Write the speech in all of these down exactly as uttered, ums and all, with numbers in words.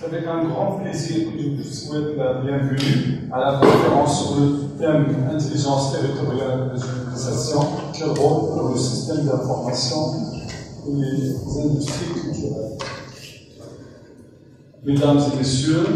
C'est avec un grand plaisir que je vous souhaite la bienvenue à la conférence sur le thème intelligence territoriale et régionalisation, quel rôle pour le système d'information et les industries culturelles. Mesdames et messieurs,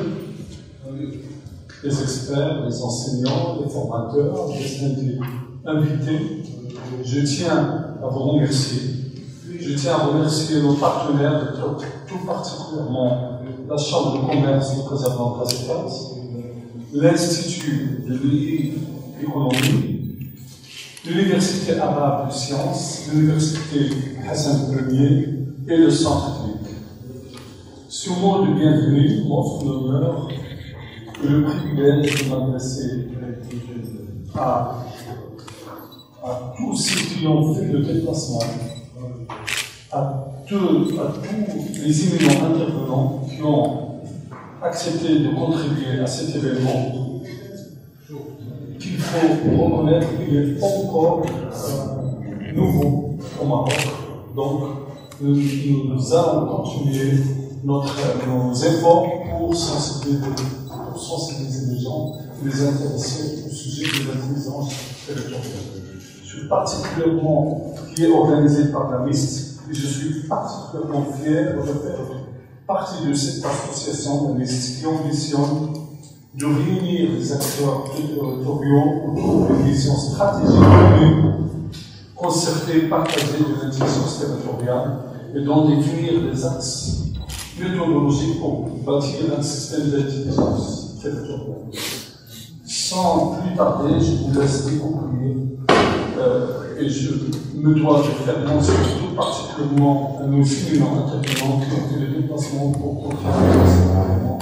les experts, les enseignants, les formateurs, les invités, je tiens à vous remercier. Je tiens à remercier nos partenaires, tout particulièrement la Chambre de commerce de Casablanca-Espace, l'Institut de l'économie, l'Université arabe de sciences, l'Université Hassan Ier et le Centre clinique. Ce mot de bienvenue m'offre l'honneur et le privilège de m'adresser à, à tous ceux qui ont fait le déplacement, à tous, à tous les éminents intervenants qui ont accepté de contribuer à cet événement, qu'il faut reconnaître qu'il est encore euh, nouveau au Maroc. Donc, nous, nous allons continuer notre, nos efforts pour sensibiliser, pour sensibiliser les gens, les intéresser au sujet de l'intelligence territoriale. Je suis particulièrement qui est organisé par la M I S T. Et je suis particulièrement fier de faire partie de cette association de M I S T qui ambitionne de réunir les acteurs territoriaux autour d'une vision stratégique commune, concertée, partagée de l'intelligence territoriale et d'en définir des axes méthodologiques pour bâtir un système d'intelligence territoriale. Sans plus tarder, je vous laisse découvrir euh, et je me dois de faire mention tout particulièrement à nos éminents intervenants qui ont fait le déplacement pour contribuer à cet événement.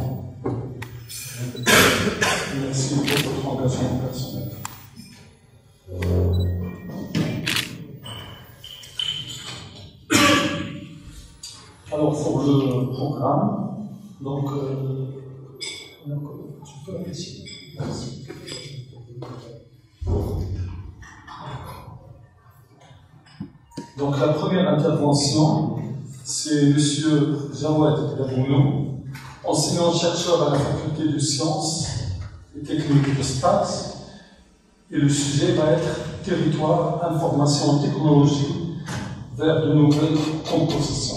Merci pour votre engagement personnel. Alors, pour le programme, donc, euh, tu peux apprécier. Merci. Donc la première intervention, c'est M. Jawad Dabounou, enseignant-chercheur à la faculté de sciences et techniques de Stade, et le sujet va être territoire, information, technologie vers de nouvelles compositions.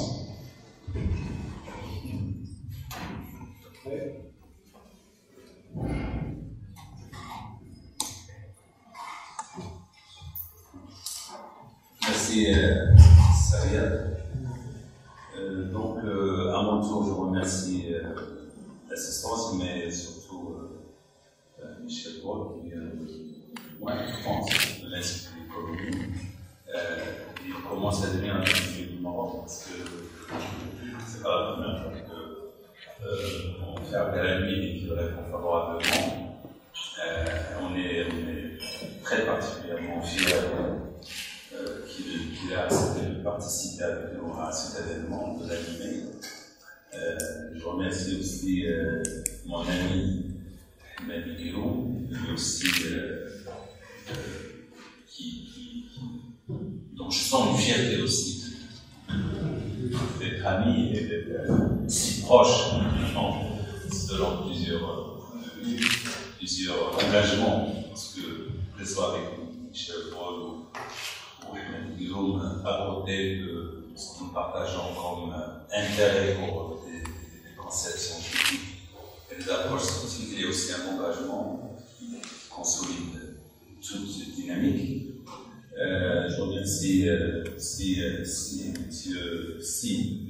Merci euh, Saria. Euh, donc euh, à mon tour, je remercie euh, l'assistance, mais surtout euh, euh, Michel Paul qui vient de ouais, France, de l'Institut de l'économie. Euh, il commence à devenir un institut du Maroc parce que c'est pas la première fois qu'on euh, fait appel à lui et qu'il répond favorablement. Euh, on, est, on est très particulièrement fiers Euh, qu'il qu a accepté de participer avec nous à cet événement, de l'animer. Euh, je remercie aussi euh, mon ami Mehdi Guillaume, lui aussi euh, euh, qui, qui, qui, dont je sens une fierté aussi d'être ami et d'être euh, si proche selon plusieurs, euh, plusieurs engagements, parce que que ce soit avec Michel Paul ou Guillaume à côté de ce que nous partageons comme intérêt pour des, des concepts scientifiques et des approches scientifiques, il y a aussi un engagement qui consolide toute cette dynamique. Euh, je remercie euh, si, euh, si, monsieur si,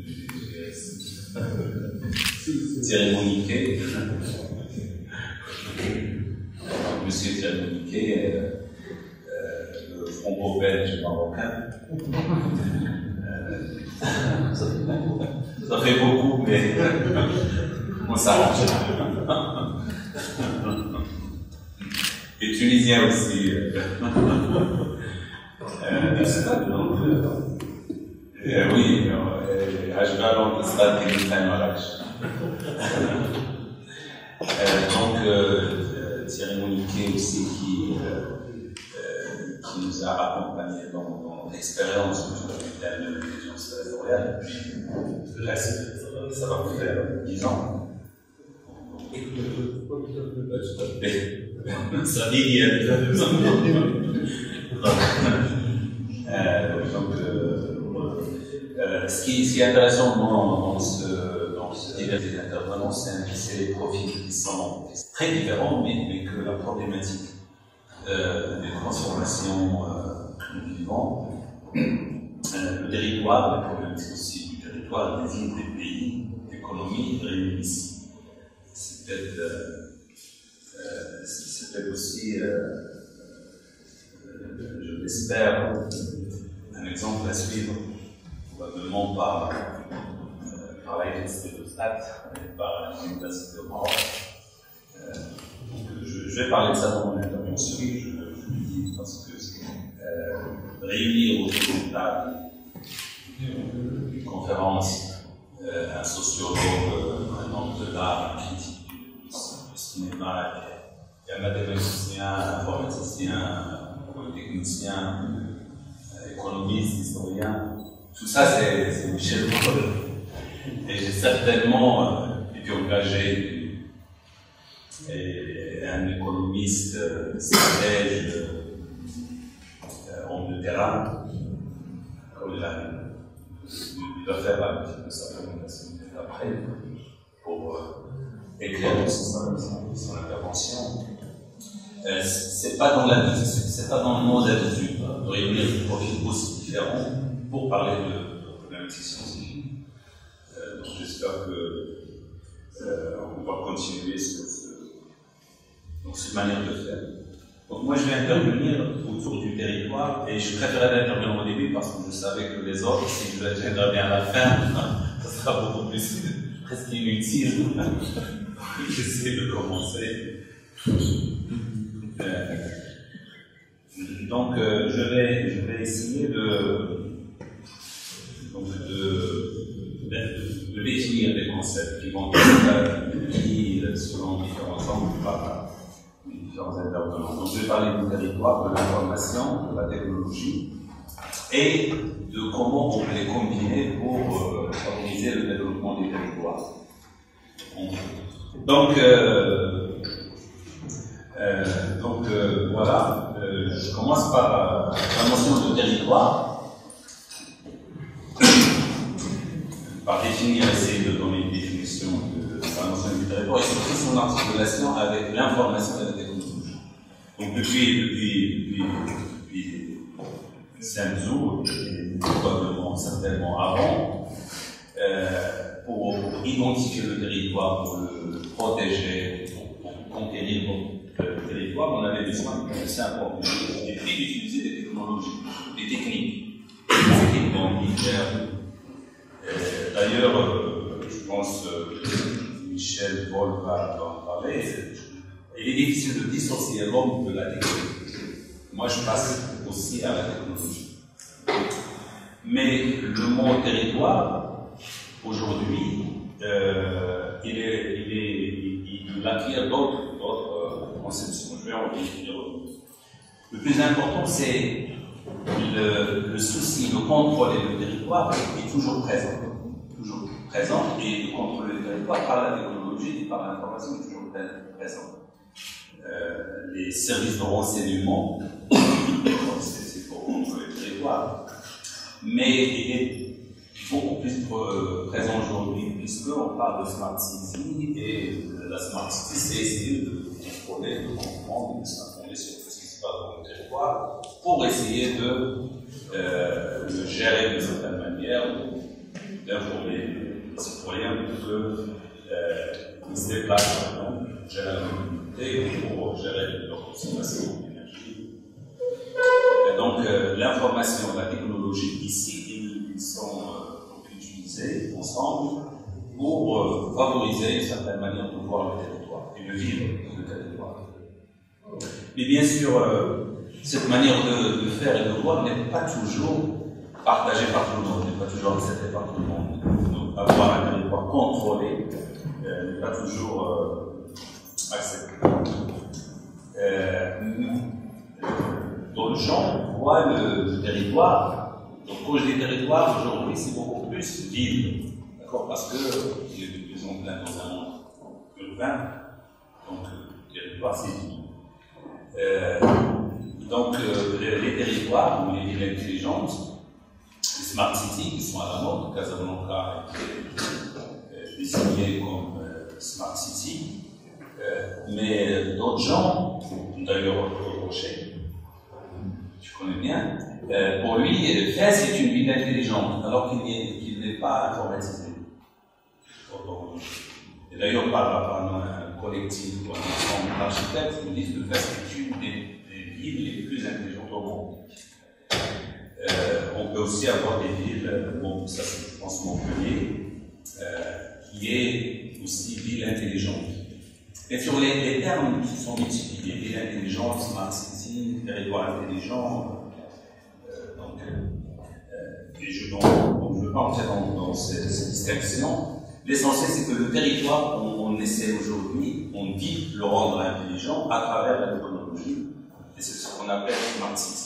Thierry Moniquet, monsieur Thierry Moniquet, euh, franco-belge marocain. Euh, ça, ça fait beaucoup, mais on s'arrange. Et tunisien aussi. Euh, euh, oui, Ajbal, on stade qui nous traîne à Donc, euh, Thierry Moniquet aussi qui. Euh, qui nous a accompagnés dans, dans l'expérience du thème de l'intelligence territoriale. Là, ça va faire dix ans. Ça dit qu'il y a déjà deux ans. euh, donc, euh, euh, ce, qui, ce qui est intéressant dans, dans ce, dans ce diversité d'intervenants, c'est les profils qui sont très différents, mais, mais que la problématique euh, des transformations euh, que nous vivons, euh, le territoire, la problématique aussi du territoire, des îles, des pays, d'économie, réunissent. C'est peut-être euh, euh, c'est peut-être aussi, euh, euh, je l'espère, un exemple à suivre, probablement par, euh, par la Université de Stade et par l'Université de Maroc. Euh, donc, je, je vais parler de ça dans mon intervention, je, je le dis parce que euh, réunir autour d'une table une conférence, euh, un sociologue, un homme de l'art, un critique du cinéma, un mathématicien, un informaticien, un polytechnicien, un économiste, historien, tout ça c'est Michel Paul. Et j'ai certainement euh, été engagé et un économiste euh, stratège, euh, homme de terrain, comme il a il doit faire un petit peu sa présentation après pour euh, éclairer son, son, son intervention. Euh, c'est pas dans la c'est pas dans nos habitudes de réunir des profils aussi différents pour parler de, de problématiques scientifiques. Euh, donc j'espère que euh, on va continuer sur ce, donc cette manière de faire. Donc moi je vais intervenir autour du territoire et je préférais intervenir au début parce que je savais que les autres, si je j'interviens à la fin, ça sera beaucoup plus presque inutile. J'essaie de commencer. Euh, donc euh, je, vais, je vais essayer de, donc de, de, de définir des concepts qui vont être qui, selon différents angles, par différents intervenants. Donc je vais parler du territoire, de l'information, de la technologie et de comment on peut les combiner pour euh, favoriser le développement des territoires. Donc, euh, euh, donc euh, voilà, euh, je commence par euh, la notion de territoire, par définir, essayer de donner une définition de la notion du territoire et surtout son articulation avec l'information et la technologie. Donc depuis, depuis, depuis, depuis cinq jours, et probablement certainement avant, euh, pour, pour identifier le territoire, pour le protéger, pour, pour conquérir le territoire, on avait besoin de savoir et puis d'utiliser des technologies, des techniques, des équipements militaires. D'ailleurs, euh, je pense que euh, Michel Paul va en parler. Il est difficile de dissocier l'homme de la technologie. Moi, je passe aussi à la technologie. Mais le mot territoire, aujourd'hui, euh, il, est, il, est, il, il acquiert d'autres euh, conceptions. Je vais en définir. Le plus important, c'est le, le souci, le contrôle et le territoire est toujours présent. Toujours présent, et le contrôle du territoire par la technologie et par l'information est toujours présent. Euh, les services de renseignement, c'est pour contrôler le territoire, mais il est beaucoup plus présent aujourd'hui, puisqu'on parle de Smart City, et la Smart City, c'est essayer de contrôler, de comprendre, de s'informer sur ce qui se passe dans le territoire, pour essayer de euh, le gérer d'une certaine manière, d'informer les citoyens pour qu'ils euh, se déplacent, donc gérer la mobilité pour gérer leur consommation d'énergie. Et donc euh, l'information et la technologie ici, ils sont euh, utilisés ensemble pour euh, favoriser une certaine manière de voir le territoire et de vivre le territoire. Mais bien sûr, euh, cette manière de, de faire et de voir n'est pas toujours partagée par tout le monde, n'est pas toujours acceptée par tout le monde. Donc, avoir un territoire contrôlé euh, n'est pas toujours euh, accepté. Euh, dans le champ, on voit le, le territoire. Donc, quand je dis territoire, aujourd'hui, c'est beaucoup plus ville. D'accord? Parce qu'il est de plus en plus dans un monde urbain, donc euh, territoire c'est ville. Euh, donc euh, les, les territoires ou les villes intelligentes, les smart cities qui sont à la mode, Casablanca a été euh, désigné comme euh, smart city, euh, mais d'autres gens, d'ailleurs Rocher, je connais bien, euh, pour lui, Fès est une ville intelligente, alors qu'il n'est qu'il n'est pas informatisé. Et d'ailleurs, par, par un collectif ou un ensemble d'architectes, ils disent que Fès est une des, des villes les plus intelligentes au monde. Euh, on peut aussi avoir des villes, bon, ça c'est, je pense, Montpellier, euh, qui est aussi ville intelligente. Et sur les, les termes qui sont multipliés, ville intelligente, smart city, territoire intelligent, euh, donc, euh, et je, donc, donc, je ne veux pas entrer dans, dans ces, ces distinctions. L'essentiel, c'est que le territoire, on, on essaie aujourd'hui, on dit le rendre intelligent à travers la technologie, et c'est ce qu'on appelle smart city.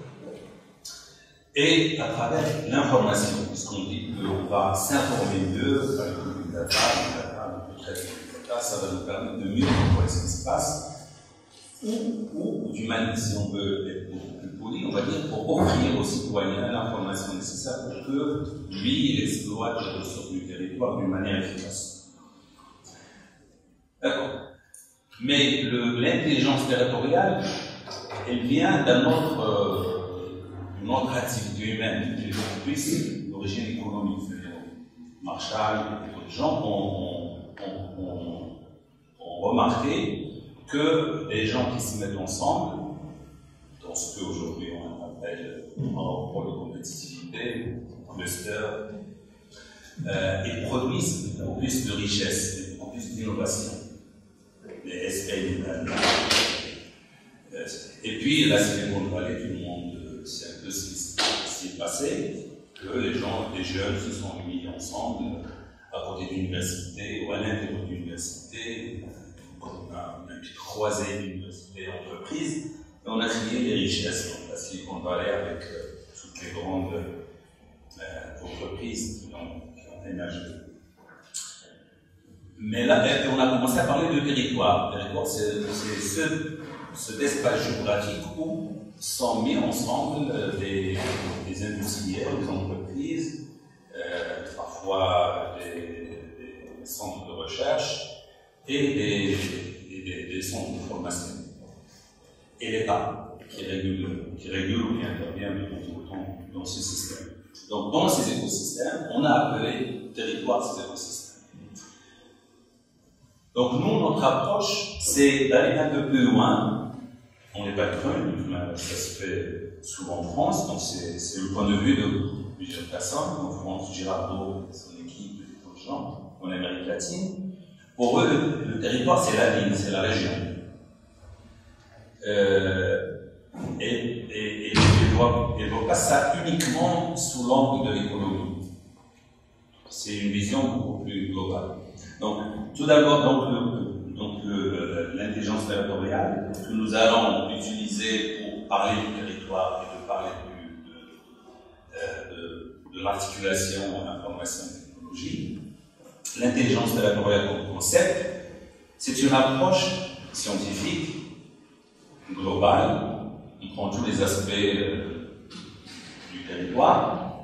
Et à travers l'information, puisqu'on dit qu'on va s'informer mieux avec le big data, le data, le traitement du data, ça va nous permettre de mieux comprendre ce qui se passe, ou, ou, ou du manière, si on veut être beaucoup plus poli, on va dire, pour offrir aux citoyens l'information nécessaire pour que lui, il exploite les ressources du territoire d'une manière efficace. D'accord. Mais l'intelligence territoriale, elle vient d'un autre, euh, d'une autre activité humaine, qui est beaucoup plus d'origine économique. Marshall et d'autres gens ont, ont, ont, ont remarqué que les gens qui se mettent ensemble, dans ce qu'aujourd'hui on appelle en pôle de compétitivité, cluster, euh, ils produisent beaucoup plus de richesse, beaucoup plus d'innovation. Les S P I, euh, et puis la Silicon Valley, tout le monde sait un peu ce qui s'est passé, que les gens, les jeunes se sont mis ensemble à côté d'une université ou à l'intérieur d'une université. On a une petite croisée d'universités et d'entreprises, et on a créé des richesses dans la Silicon Valley avec euh, toutes les grandes euh, entreprises qui ont, qui ont émergé. Mais là, on a commencé à parler de territoire. Territoire, c'est ce, cet espace géographique où sont mis ensemble des, des industriels, des entreprises, euh, parfois des, des, des centres de recherche, et des, des, des centres de formation. Et l'État qui régule, qui régule ou qui intervient de temps en temps dans ce système. Donc, dans ces écosystèmes, on a appelé territoire ces écosystèmes. Donc, nous, notre approche, c'est d'aller un peu plus loin. On n'est pas creux, ça se fait souvent en France, donc c'est le point de vue de plusieurs personnes, en France, Girardot et son équipe, et d'autres gens, en Amérique latine. Pour eux, le, le territoire, c'est la ville, c'est la région. Euh, et et, et ils ne voient pas ça uniquement sous l'angle de l'économie. C'est une vision beaucoup plus globale. Donc, tout d'abord, donc, l'intelligence territoriale que nous allons utiliser pour parler du territoire et de parler du, de, de, de l'articulation information-technologie. L'intelligence territoriale comme concept, c'est une approche scientifique, globale, on prend tous les aspects euh, du territoire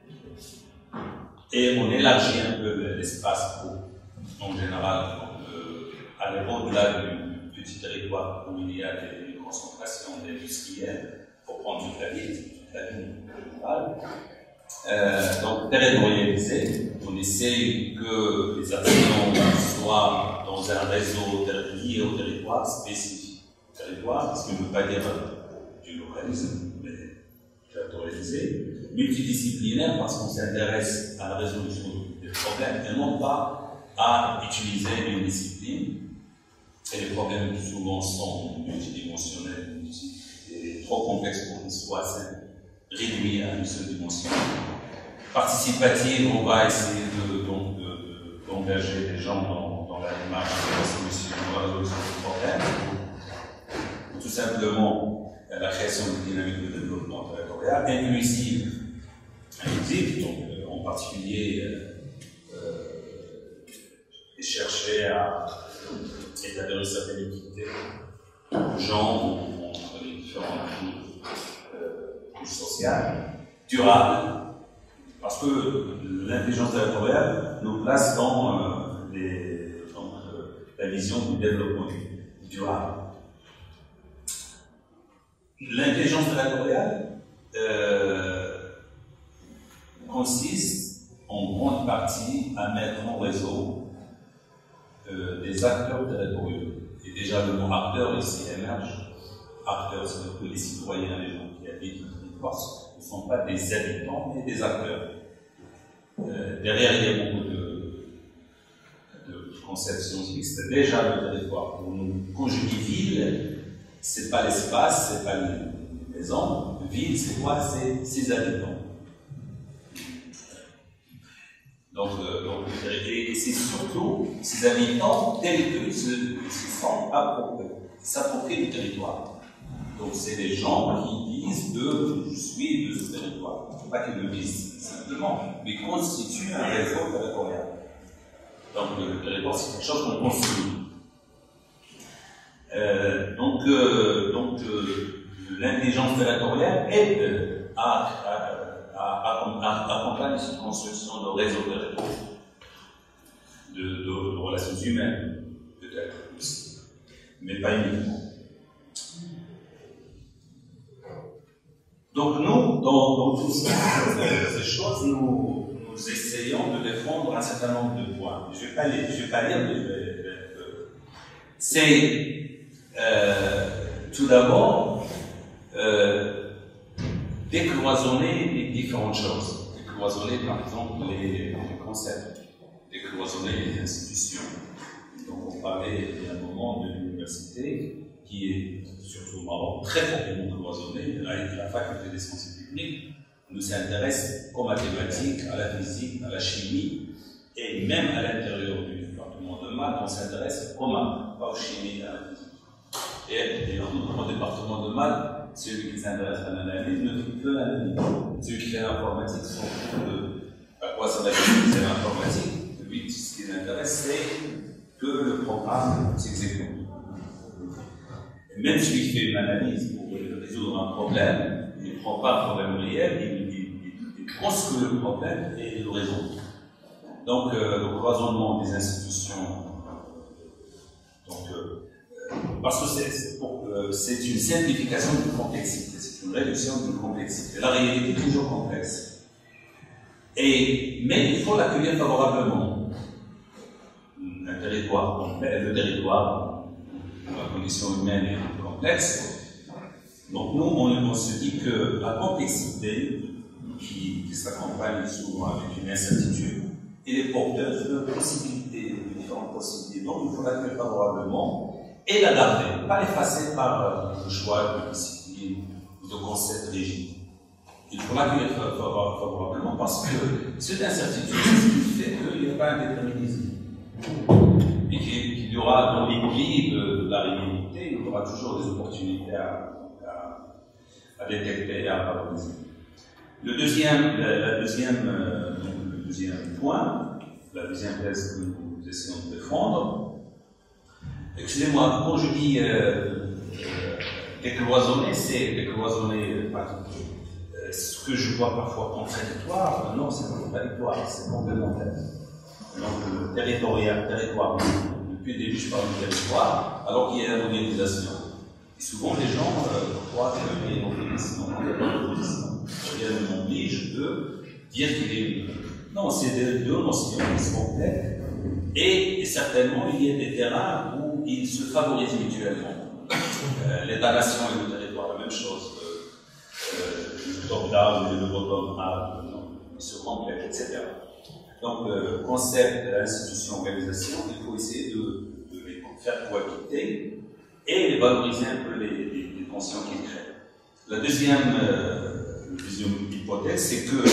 et on élargit un peu l'espace pour, en général, euh, aller au-delà du petit territoire où il y a des concentrations d'industriels pour prendre toute la ville, toute la ville globale. Euh, donc, territorialisé, on essaye que les actions soient dans un réseau lié au territoire, spécifique au territoire, parce qu'on ne veut pas dire du localisme, mais territorialisé, multidisciplinaire, parce qu'on s'intéresse à la résolution des problèmes et non pas à utiliser une discipline. Et les problèmes qui souvent sont multidimensionnels et trop complexes pour qu'ils soient simples, réduits à une seule dimension. Participative, on va essayer d'engager de, de, de, des gens dans, dans la démarche de la solution, de la résolution du problème. Tout simplement, la création d'une dynamique de développement territorial inclusive, inclusive donc, euh, en particulier, euh, euh, chercher à établir une certaine équité aux gens entre les différentes couches sociales, durable, parce que l'intelligence territoriale nous place dans, euh, les, dans euh, la vision du développement durable. L'intelligence territoriale euh, consiste en grande partie à mettre en réseau euh, des acteurs territoriaux. Et déjà le mot acteur ici émerge. Acteurs, c'est-à-dire que les citoyens, les gens qui habitent le territoire, ne sont pas des habitants, mais des acteurs. Euh, derrière, il y a beaucoup de, de concepts scientifiques. C'est déjà le territoire. Pour nous, quand je dis ville, c'est pas l'espace, c'est pas les maisons. Ville, c'est quoi? C'est ses habitants. Donc, euh, donc et, et c'est surtout ces habitants tels qu'ils se, se sont appropriés, s'approprient du territoire. Donc, c'est les gens qui disent que je suis de ce territoire. Pas qu'ils le disent simplement, mais constituent un réseau territorial. Donc, le territoire, c'est quelque chose qu'on construit. Euh, donc, euh, donc euh, l'intelligence territoriale aide à, à, à, à accompagner cette construction de réseaux territoriaux, de, de, de relations humaines, peut-être aussi, mais pas uniquement. Donc nous, dans, dans toutes ces, ces choses, nous, nous essayons de défendre un certain nombre de points. Je ne vais pas lire, je vais pas lire, mais je vais... Euh, c'est euh, tout d'abord euh, décloisonner les différentes choses. Décloisonner, par exemple, les, les concepts. Décloisonner les institutions. Donc on parlait il y a un moment de l'université, qui est surtout au Maroc très fortement cloisonnée, avec la faculté des sciences techniques, nous s'intéresse aux mathématiques, à la physique, à la chimie, et même à l'intérieur du département de maths, on s'intéresse aux maths, pas aux chimies et à la physique. Et, et dans notre département de maths, celui qui s'intéresse à l'analyse ne fait que l'analyse. Celui qui fait l'informatique, son de à quoi ça va utiliser l'informatique, lui, ce qui l'intéresse, c'est que le programme s'exécute. Même celui qui fait une analyse pour résoudre un problème, il ne prend pas un problème réel, il, il, il, il pense que le problème et il le résout. Donc, euh, le cloisonnement des institutions, donc, euh, parce que c'est euh, une simplification d'une complexité, c'est une réduction d'une complexité. La réalité est toujours complexe. Et, mais il faut l'accueillir favorablement. Un territoire complexe, le territoire, la condition humaine est complexe. Donc nous, on, on se dit que la complexité qui, qui s'accompagne souvent avec une incertitude, elle est porteuse de possibilités, de différentes possibilités. Donc il faut l'accueillir favorablement et la garder, pas l'effacer par le choix de discipline ou de concepts rigides. Il faut l'accueillir favorablement parce que cette incertitude, c'est ce qui fait qu'il n'y a pas un déterminisme. Et qu'il y aura dans l'équilibre de la réalité, il y aura toujours des opportunités à, à, à détecter et à valoriser. Le deuxième, la, la deuxième, euh, le deuxième point, la deuxième thèse que nous essayons de défendre, excusez-moi, quand je dis euh, euh, décloisonner, c'est décloisonner euh, ce que je vois parfois contradictoire, non, c'est pas contradictoire, c'est complémentaire. Donc, le territorial, territoire, depuis le début, je parle de territoire, alors qu'il y a l'organisation. Et souvent, les gens euh, croient qu'il y a une organisation. Il n'y a pas d'organisation. Rien ne m'oblige de dire qu'il y a une. Non, c'est deux notions qui se complètent. Et, et certainement, il y a des terrains où ils se favorisent mutuellement. Euh, L'État-nation et le territoire, la même chose. Euh, euh, le top-down et le bottom-up, ils se complètent, et cetera. Donc, le concept de l'institution-organisation, il faut essayer de, de les faire cohabiter et les valoriser un peu les, les, les tensions qu'ils créent. La deuxième, euh, deuxième hypothèse, c'est que,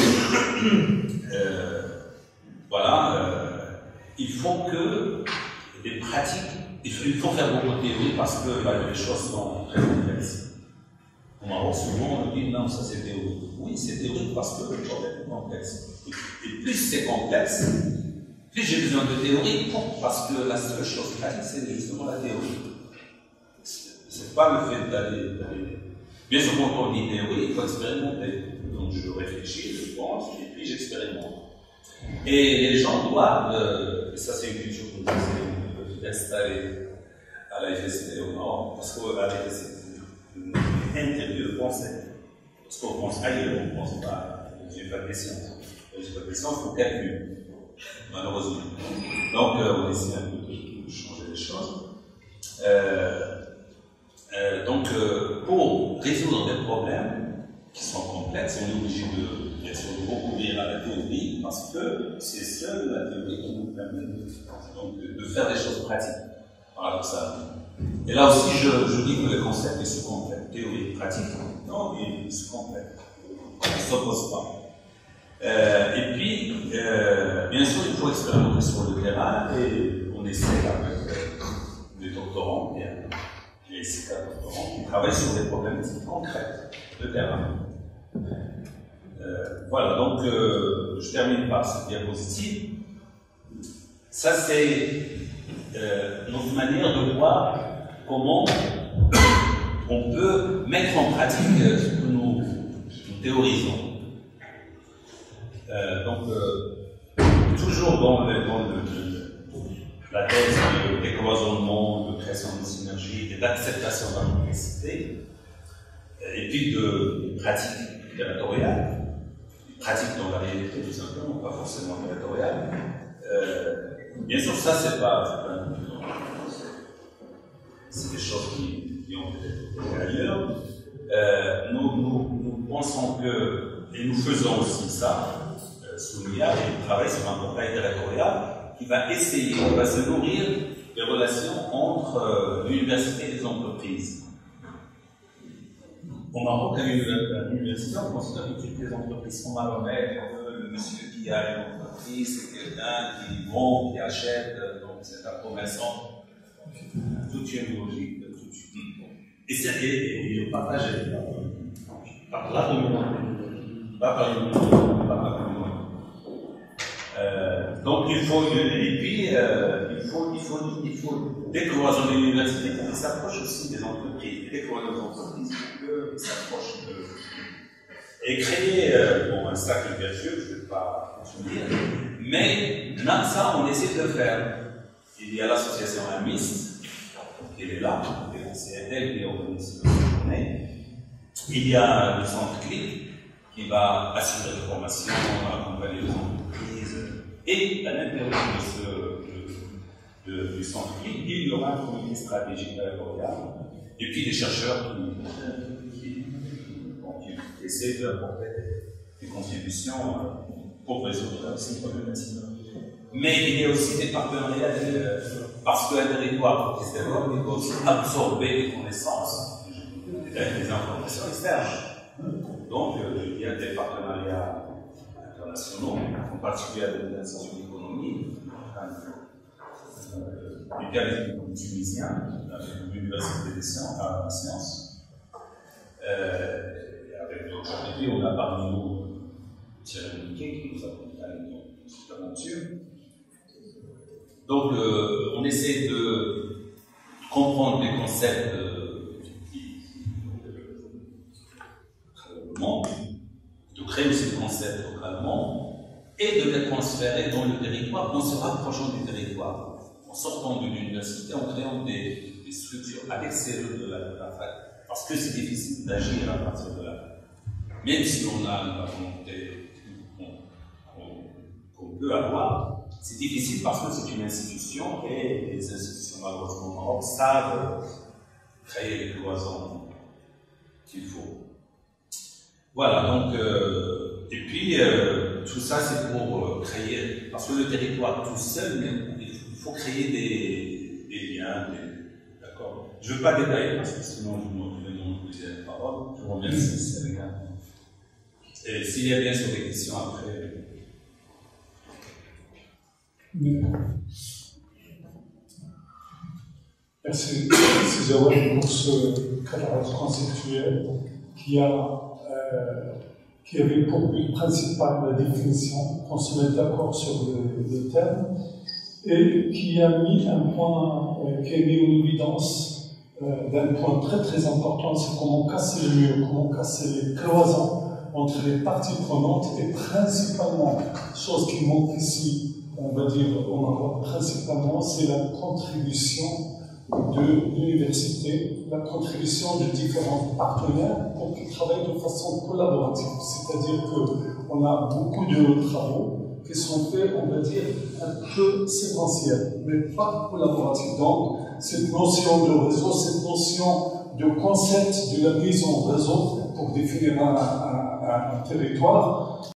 euh, voilà, euh, il faut que des pratiques, il faut, il faut faire beaucoup de théorie parce que bah, les choses sont très complexes. Au Maroc, souvent, on dit non, ça c'est théorique. Oui, c'est théorique parce que le problème est complexe. Et plus c'est complexe, Puis j'ai besoin de théorie parce que la seule chose pratique, c'est justement la théorie. C'est pas le fait d'aller. Bien sûr, quand on dit théorie, il faut expérimenter. Donc je réfléchis, je pense, et puis j'expérimente. Et les gens doivent, euh, et ça c'est une culture qu'on essaie d'installer à la F S T au Nord, parce qu'à la F S T, c'est interdit de penser. Parce qu'on pense ailleurs, on ne pense pas, j'ai pas de science. J'ai pas de science, il faut calculer, malheureusement. Donc euh, on essaie un peu de changer les choses. Euh, euh, donc euh, pour résoudre des problèmes qui sont complexes, on est obligé de, bien sûr, de recourir à la théorie, parce que c'est seule la théorie qui nous permet de, donc, de faire des choses pratiques, paradoxalement. Et là aussi, je, je dis que le concept se complète. Théorie et pratique, non, il se complète. Il ne s'oppose pas. Euh, et puis, euh, bien sûr, il faut expérimenter sur le terrain, et on essaie avec euh, des doctorants, bien, les C K doctorants, qui travaillent sur des problématiques concrètes de terrain. Euh, voilà, donc euh, je termine par cette diapositive. Ça, c'est euh, notre manière de voir comment on peut mettre en pratique ce que nous, nous théorisons. Euh, donc, euh, toujours dans, le, dans le, le, la thèse de décloisonnement, de création de synergie et d'acceptation de la complexité, et puis de, de pratiques territoriales, pratiques dans la réalité tout simplement, pas forcément territoriales. Euh, bien sûr, ça, c'est pas, pas c'est des choses qui, qui ont été ailleurs. Euh, nous, nous, nous pensons que, et nous faisons aussi ça, euh, Sounia, et travaille sur un portail territorial qui va essayer, qui va se nourrir des relations entre euh, l'université et les entreprises. Au Maroc, à l'université, on considère que toutes les entreprises sont malhonnêtes, le monsieur qui a une entreprise, c'est quelqu'un qui vend, qui achète, donc c'est un commerçant. Toute une logique, toute une. Et c'est et le partage est par la communauté, pas par une communauté, pas par la communauté. Euh, donc il faut, et puis euh, il faut, il faut, il faut décloisonner l'université pour qu'il s'approche aussi des entreprises, et décloisonner les entreprises pour qu'ils s'approchent de. Et créer euh, bon, un cercle vertueux, je ne vais pas continuer, mais là, ça, on essaie de le faire. Il y a l'association Amist, elle est là, c'est elle qui organise cette journée. Il y a le centre CLIC qui va assurer des formations, accompagner les entreprises. Et à l'intérieur de ce, de, de, du centre CLIC, il y aura un comité stratégique territorial et puis des chercheurs qui, qui, qui essaient d'apporter des contributions pour résoudre ces problématiques. Mais il y a aussi des partenariats, de, parce qu'un territoire qui se développe, il doit aussi absorber des connaissances, des informations externes. Donc, euh, il y a des partenariats internationaux, en particulier avec les instituts d'économie, euh, du cas tunisien, avec l'Université des sciences, euh, avec d'autres. Et puis, on a parmi nous Thierry Niquet qui nous accompagne dans cette aventure. Donc, euh, on essaie de comprendre les concepts euh, qui localement, de créer aussi des concepts localement et de les transférer dans le territoire en se rapprochant du territoire, en sortant de l'université, en créant des, des structures à l'extérieur de la, de la fac. Parce que c'est difficile d'agir à partir de là. Même si on a la volonté qu'on peut avoir, c'est difficile parce que c'est une institution et les institutions malheureusement au Maroc savent créer les cloisons qu'il faut. Voilà, donc, euh, et puis euh, tout ça c'est pour euh, créer, parce que le territoire tout seul, il faut créer des, des liens, d'accord. Je ne veux pas détailler parce que sinon je me donne une deuxième parole. Je vous remercie, c'est les gars. Et s'il y a bien sûr des questions après. Merci, merci Zawad pour ce cadre conceptuel qui, a, euh, qui avait pour but principal la définition, qu'on se mette d'accord sur le, le terme, et qui a mis un point, euh, qui a mis en évidence euh, d'un point très très important, c'est comment casser le mur, comment casser les cloisons entre les parties prenantes, et principalement, chose qui manque ici, on va dire au Maroc, principalement, c'est la contribution de l'université, la contribution de différents partenaires pour qu'ils travaillent de façon collaborative. C'est-à-dire qu'on a beaucoup de travaux qui sont faits, on va dire, un peu séquentiels, mais pas collaboratifs. Donc, cette notion de réseau, cette notion de concept de la mise en réseau pour définir un, un, un, un territoire,